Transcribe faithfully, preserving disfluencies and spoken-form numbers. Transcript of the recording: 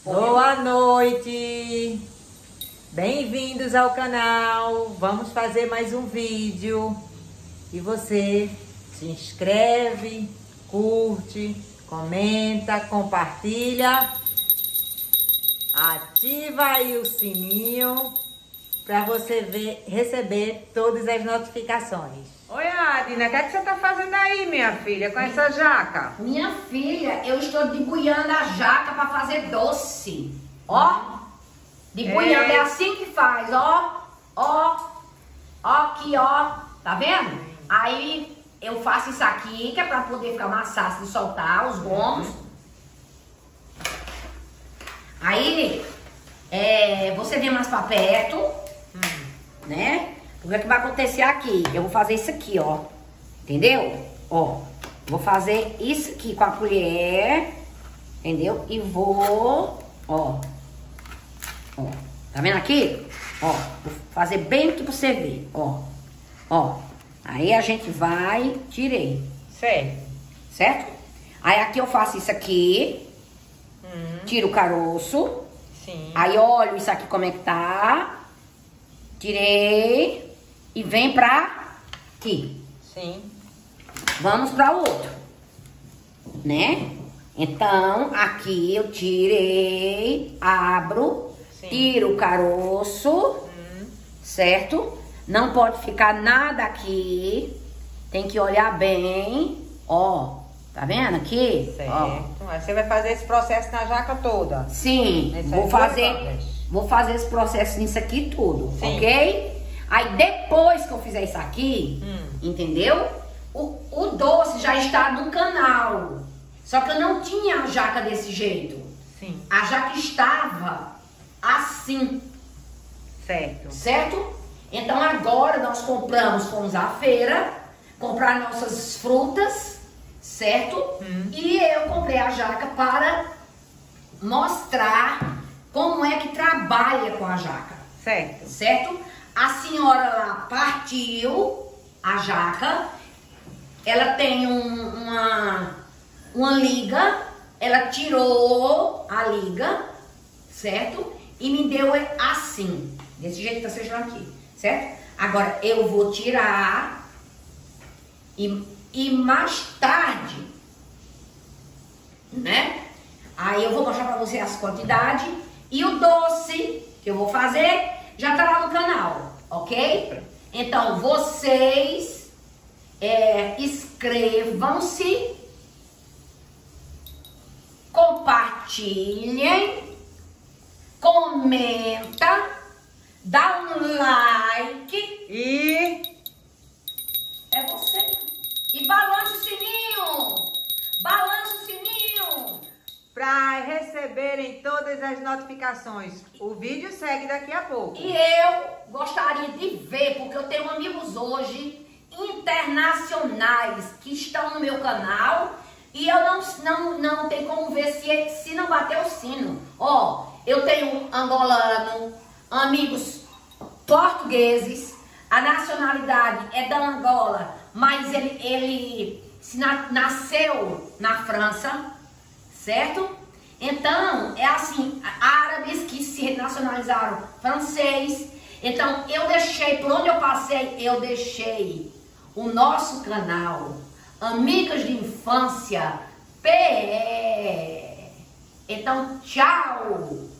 Boa noite! Bem-vindos ao canal! Vamos fazer mais um vídeo. E você se inscreve, curte, comenta, compartilha. Ativa aí o sininho para você ver, receber todas as notificações. Oi, Adina, o que, é que você tá fazendo aí, minha filha, com essa jaca? Minha filha, eu estou debulhando a jaca para fazer doce. Ó, debulhando, é. é assim que faz, ó, ó, ó aqui, ó, tá vendo? Aí eu faço isso aqui, que é para poder ficar mais fácil de soltar os gomos. Aí, é, você vem mais pra perto, hum. né? O que é que vai acontecer aqui? Eu vou fazer isso aqui, ó. Entendeu? Ó, vou fazer isso aqui com a colher, entendeu? E vou, ó, ó. Tá vendo aqui? Ó, vou fazer bem aqui pra você ver, ó. Ó, aí a gente vai, tirei. Certo. Certo? Aí aqui eu faço isso aqui, hum. tiro o caroço. Sim. Aí olho isso aqui como é que tá. Tirei. E vem pra aqui. Sim. Vamos pra outro. Né? Então, aqui eu tirei, abro, Sim. tiro o caroço, hum. certo? Não pode ficar nada aqui. Tem que olhar bem. Ó, tá vendo aqui? Certo. Ó. Aí você vai fazer esse processo na jaca toda? Sim, vou fazer, vou fazer esse processo nisso aqui tudo, Sim. ok? Aí depois que eu fizer isso aqui, hum. entendeu? O, o doce já está no canal. Só que eu não tinha a jaca desse jeito. Sim. A jaca estava assim. Certo. Certo? Então agora nós compramos, fomos à feira, comprar nossas frutas, certo? Hum. E eu comprei a jaca para mostrar como é que trabalha com a jaca. Certo. Certo? A senhora lá partiu a jaca, ela tem um, uma, uma liga, ela tirou a liga, certo? E me deu assim, desse jeito que tá sejando aqui, certo? Agora eu vou tirar e, e mais tarde, né? Aí eu vou mostrar pra você as quantidades e o doce que eu vou fazer já tá lá no canal, ok? Então, vocês é, inscrevam-se, compartilhem, comenta, dá um like e... É você. E balance o sininho, balance o sininho. Para receberem todas as notificações. O vídeo segue daqui a pouco. E eu gostaria de ver, porque eu tenho amigos hoje internacionais que estão no meu canal e eu não, não, não tenho como ver se, se não bater o sino. Ó, eu tenho angolano, amigos portugueses, a nacionalidade é da Angola, mas ele, ele se na, nasceu na França. Certo? Então, é assim, árabes que se nacionalizaram francês. Então, eu deixei, por onde eu passei, eu deixei o nosso canal, Amigas de Infância P E. Então, tchau!